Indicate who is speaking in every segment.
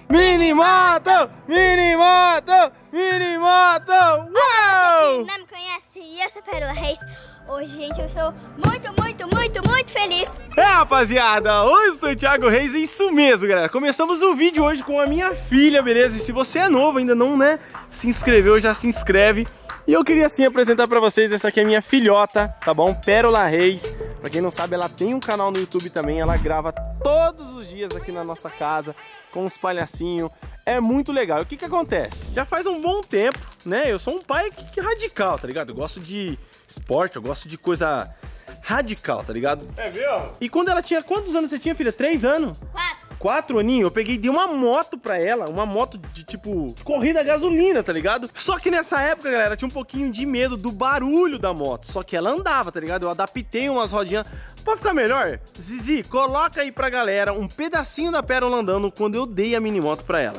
Speaker 1: Minimoto! Minimoto! Minimoto! Uau!
Speaker 2: Quem não me conhece, eu sou a Pérola Reis. Hoje, gente, eu estou muito feliz.
Speaker 1: Rapaziada, hoje eu sou o Thiago Reis, é isso mesmo, galera. Começamos o vídeo hoje com a minha filha, beleza? E se você é novo, ainda não, né, se inscreveu, já se inscreve. E eu queria sim apresentar pra vocês, essa aqui é minha filhota, tá bom? Pérola Reis. Pra quem não sabe, ela tem um canal no YouTube também, ela grava todos os dias aqui na nossa casa, com os palhacinhos. É muito legal. E o que que acontece? Já faz um bom tempo, né? Eu sou um pai que radical, tá ligado? Eu gosto de esporte, eu gosto de coisa radical, tá ligado?
Speaker 3: É mesmo?
Speaker 1: E quando ela tinha... Quantos anos você tinha, filha? 3 anos?
Speaker 2: 4.
Speaker 1: 4 aninhos, eu peguei e dei uma moto pra ela, uma moto de tipo corrida a gasolina, tá ligado? Só que nessa época, galera, tinha um pouquinho de medo do barulho da moto, só que ela andava, tá ligado? Eu adaptei umas rodinhas pra ficar melhor. Zizi, coloca aí pra galera um pedacinho da Pérola andando quando eu dei a minimoto pra ela.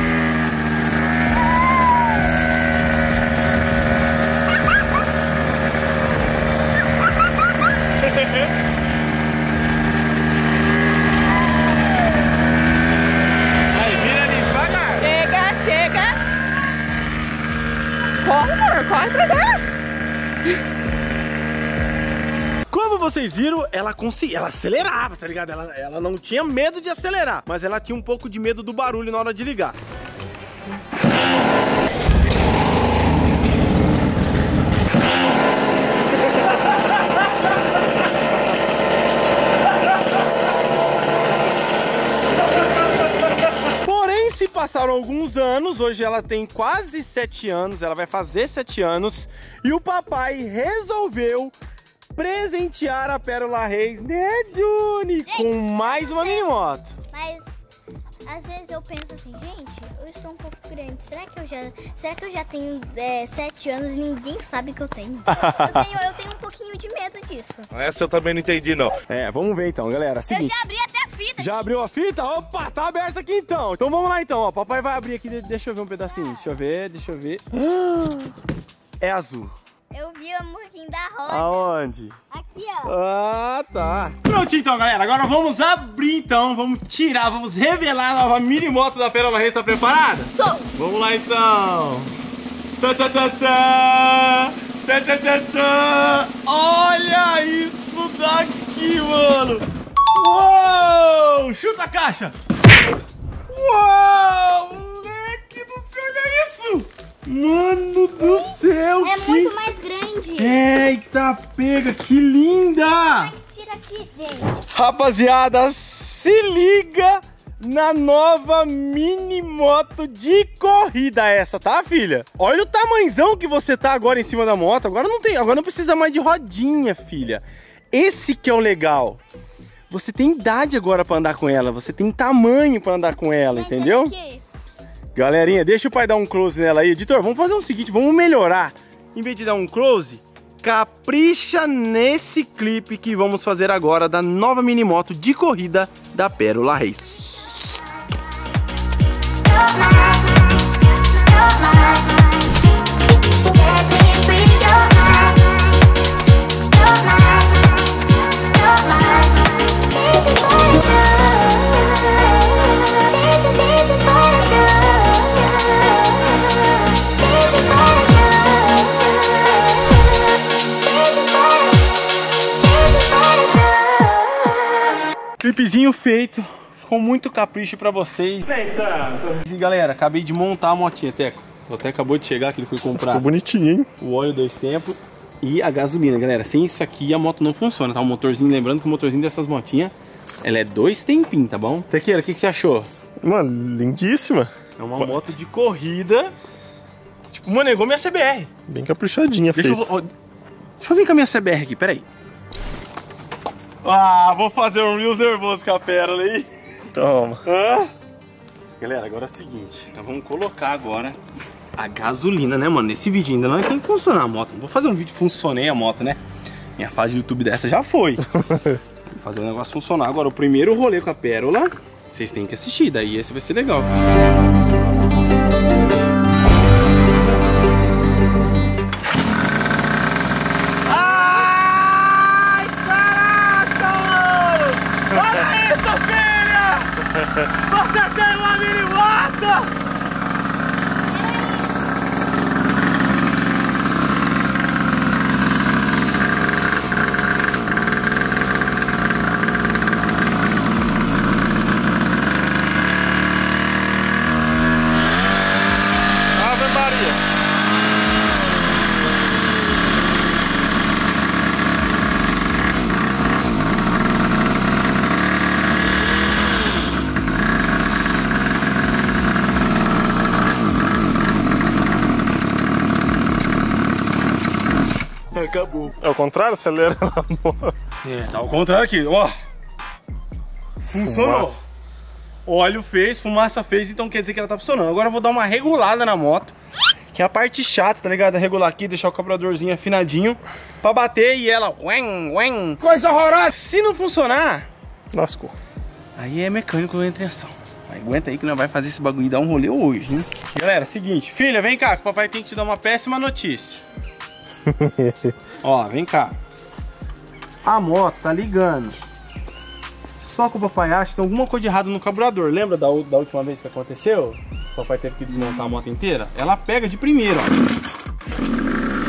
Speaker 4: Corre pra cá.
Speaker 1: Como vocês viram, ela acelerava, tá ligado? Ela não tinha medo de acelerar, mas ela tinha um pouco de medo do barulho na hora de ligar. Se passaram alguns anos, hoje ela tem quase 7 anos, ela vai fazer 7 anos, e o papai resolveu presentear a Pérola Reis, né, Juni, com mais uma minimoto.
Speaker 2: Mas às vezes eu penso assim, gente, eu estou um pouco grande, será que eu já tenho 7 anos e ninguém sabe que eu tenho? Eu tenho um pouquinho de medo disso.
Speaker 3: Essa eu também não entendi, não.
Speaker 1: É, vamos ver então, galera, seguinte.
Speaker 2: Eu já abri até a fita.
Speaker 1: Já abriu a fita? Opa, tá aberta aqui então. Então vamos lá então, ó, papai vai abrir aqui, deixa eu ver um pedacinho, deixa eu ver. É azul.
Speaker 2: Eu vi um pouquinho da roda.
Speaker 1: Aonde?
Speaker 2: Aqui, ó.
Speaker 1: Ah, tá. Prontinho então, galera. Agora vamos abrir então, vamos tirar, vamos revelar a nova minimoto da Pérola Reis. Tá preparada?
Speaker 2: Tô.
Speaker 1: Vamos lá então. Tchá, tchá, tchá, tchá. Tchá, tchá, tchá, tchá. Olha isso daqui, mano. Uou! Chuta a caixa. Uou! Moleque do céu, olha isso. Mano do céu,
Speaker 2: é muito mais grande.
Speaker 1: Eita, pega, que linda!
Speaker 2: Tira aqui, gente.
Speaker 1: Rapaziada, se liga na nova minimoto de corrida essa, tá, filha? Olha o tamanzão que você tá agora em cima da moto. Agora não precisa mais de rodinha, filha. Esse que é o legal. Você tem idade agora pra andar com ela, você tem tamanho pra andar com ela, entendeu? Galerinha, deixa o pai dar um close nela aí. Editor, vamos fazer o seguinte, vamos melhorar. Em vez de dar um close, capricha nesse clipe que vamos fazer agora da nova minimoto de corrida da Pérola Reis. Clipezinho feito, com muito capricho pra vocês. E galera, acabei de montar a motinha, Teco. O Teco acabou de chegar, que ele foi comprar.
Speaker 3: Ficou bonitinho, hein?
Speaker 1: O óleo 2 tempos e a gasolina, galera. Sem isso aqui a moto não funciona, tá? O motorzinho, lembrando que o motorzinho dessas motinhas, ela é 2 tempinhos, tá bom? Tequeira, o que você achou?
Speaker 3: Mano, lindíssima.
Speaker 1: É uma moto de corrida. Tipo, mano, é igual minha CBR.
Speaker 3: Bem caprichadinha,
Speaker 1: Deixa eu vir com a minha CBR aqui, peraí. Ah, vou fazer um Reels nervoso com a Pérola aí.
Speaker 3: Toma.
Speaker 1: Galera, agora é o seguinte, nós vamos colocar agora a gasolina, né, mano? Nesse vídeo ainda não tem que funcionar a moto. Não vou fazer um vídeo funcionei a moto, né? Minha fase de YouTube dessa já foi. Vou fazer o negócio funcionar. Agora, o primeiro rolê com a Pérola, vocês têm que assistir, daí esse vai ser legal. Ai, caraca! Olha isso, filha! Você tem uma mini moto!
Speaker 3: Ave Maria.
Speaker 1: Acabou.
Speaker 3: É o contrário, acelera lá.
Speaker 1: É, tá ao contrário aqui, ó. Funcionou.
Speaker 3: Fumaça.
Speaker 1: Óleo fez, fumaça fez, então quer dizer que ela tá funcionando. Agora eu vou dar uma regulada na moto, que é a parte chata, tá ligado? Regular aqui, deixar o carburadorzinho afinadinho pra bater e ela... Coisa horrorosa! Se não funcionar,
Speaker 3: Lascou.
Speaker 1: aí é mecânico entra em ação. Aguenta aí que nós vai fazer esse bagulho e dar um rolê hoje, hein? Galera, seguinte, filha, vem cá, que o papai tem que te dar uma péssima notícia. Ó, vem cá. A moto tá ligando. Só que o papai acha que tem alguma coisa de errado no carburador. Lembra da última vez que aconteceu? O papai teve que desmontar a moto inteira? Ela pega de primeiro, ó.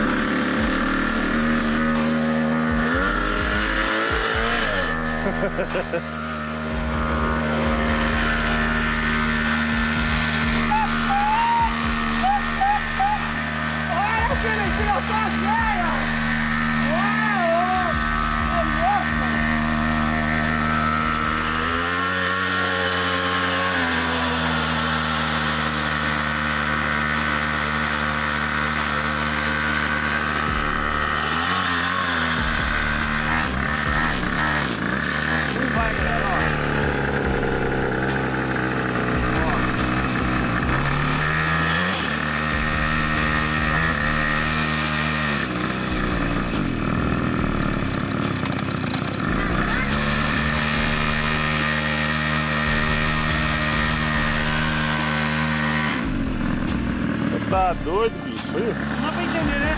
Speaker 3: Tá doido, bicho? Aí.
Speaker 1: Não dá pra entender, né?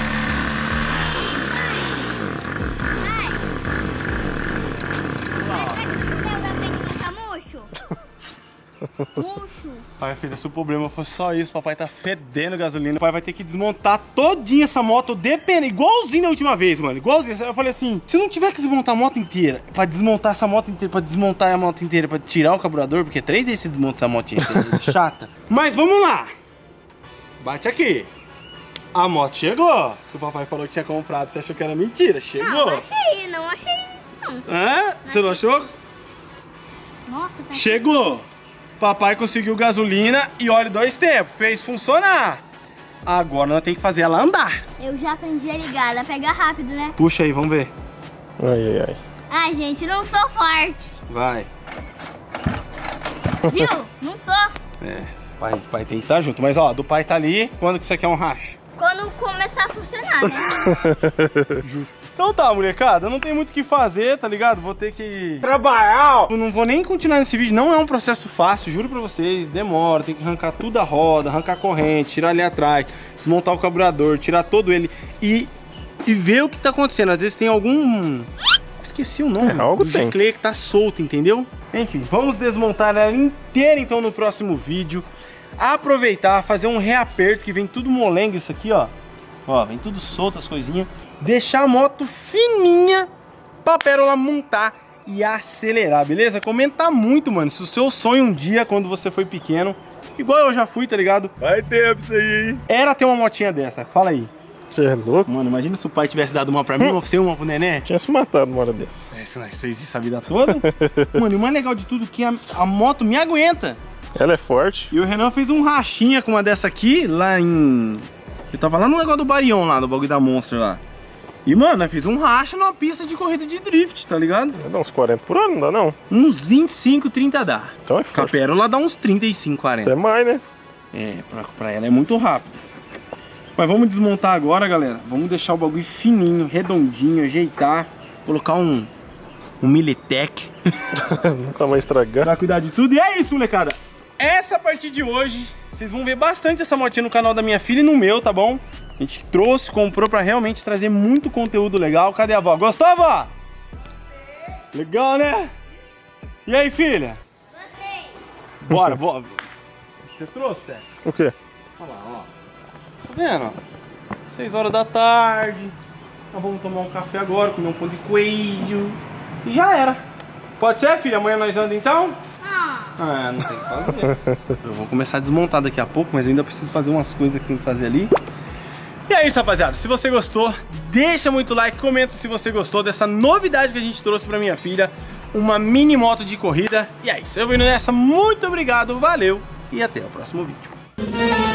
Speaker 2: Murcho.
Speaker 1: Ai, filha, se o problema fosse só isso, papai tá fedendo gasolina. O pai vai ter que desmontar todinha essa moto, igualzinho da última vez, mano. Igualzinho. Eu falei assim, se não tiver que desmontar a moto inteira, pra desmontar essa moto inteira, pra desmontar a moto inteira, pra tirar o carburador, porque 3 vezes você desmonta essa motinha, chata. Mas vamos lá. Bate aqui. A moto chegou. O papai falou que tinha comprado, você achou que era mentira. Chegou.
Speaker 2: Não achei isso não.
Speaker 1: Hã? Você não achou?
Speaker 2: Nossa, tá...
Speaker 1: Chegou. Papai conseguiu gasolina e óleo 2 tempos. Fez funcionar. Agora nós temos que fazer ela andar.
Speaker 2: Eu já aprendi a ligar, ela pega rápido, né?
Speaker 1: Puxa aí, vamos ver.
Speaker 3: Ai, ai, ai.
Speaker 2: Ai, gente, não sou forte.
Speaker 1: Vai.
Speaker 2: Viu? Não sou.
Speaker 1: É, pai tem que estar junto. Mas ó, do pai tá ali. Quando que você quer um racha?
Speaker 2: Quando começar a funcionar, né?
Speaker 1: Justo. Então tá, molecada, não tem muito o que fazer, tá ligado? Vou ter que trabalhar. Eu não vou nem continuar nesse vídeo, não é um processo fácil, juro pra vocês. Demora, tem que arrancar tudo a roda, arrancar a corrente, tirar ali atrás, desmontar o carburador, tirar todo ele e ver o que tá acontecendo. Às vezes tem algum... Esqueci o nome.
Speaker 3: Algo
Speaker 1: do
Speaker 3: tem.
Speaker 1: G-Clay que tá solto, entendeu? Enfim, vamos desmontar ela inteira então no próximo vídeo. Aproveitar, fazer um reaperto, que vem tudo molengo isso aqui, ó. Ó, vem tudo solto as coisinhas. Deixar a moto fininha pra Pérola montar e acelerar, beleza? Comenta muito, mano, se o seu sonho um dia, quando você foi pequeno, igual eu já fui, tá ligado?
Speaker 3: Vai ter isso aí, hein?
Speaker 1: Era ter uma motinha dessa, fala aí.
Speaker 3: Você é louco?
Speaker 1: Mano, imagina se o pai tivesse dado uma pra mim, uma pra você e uma pro neném.
Speaker 3: Tinha se matado uma hora dessa.
Speaker 1: É, se nós fez isso a vida toda. Mano, e o mais legal de tudo é que a moto me aguenta.
Speaker 3: Ela é forte.
Speaker 1: E o Renan fez um rachinha com uma dessa aqui, lá em... Eu tava lá no negócio do Barion, lá, do bagulho da Monster lá. E, mano, nós fez um racha numa pista de corrida de drift, tá ligado?
Speaker 3: Dá uns 40 por hora, não dá não?
Speaker 1: Uns 25, 30 dá.
Speaker 3: Então é
Speaker 1: Com a
Speaker 3: forte.
Speaker 1: Pérola dá uns 35, 40.
Speaker 3: Até mais, né?
Speaker 1: É, pra ela é muito rápido. Mas vamos desmontar agora, galera. Vamos deixar o bagulho fininho, redondinho, ajeitar. Colocar um Militech.
Speaker 3: Nunca vai estragar.
Speaker 1: Pra cuidar de tudo. E é isso, molecada. Essa a partir de hoje, vocês vão ver bastante essa motinha no canal da minha filha e no meu, tá bom? A gente trouxe, comprou pra realmente trazer muito conteúdo legal. Cadê a avó? Gostou, avó? Legal, né? E aí, filha?
Speaker 2: Gostei.
Speaker 1: Bora. Você trouxe, Té?
Speaker 3: O quê?
Speaker 1: Olha lá, ó. Tá vendo? 6 horas da tarde. Nós vamos tomar um café agora, comer um pão de queijo. E já era. Pode ser, filha? Amanhã nós andamos então? Ah, não tem o que fazer. Eu vou começar a desmontar daqui a pouco, mas ainda preciso fazer umas coisas que tem que fazer ali. E é isso, rapaziada. Se você gostou, deixa muito like, comenta se você gostou dessa novidade que a gente trouxe pra minha filha. Uma mini moto de corrida. E é isso. Eu vou indo nessa. Muito obrigado, valeu e até o próximo vídeo.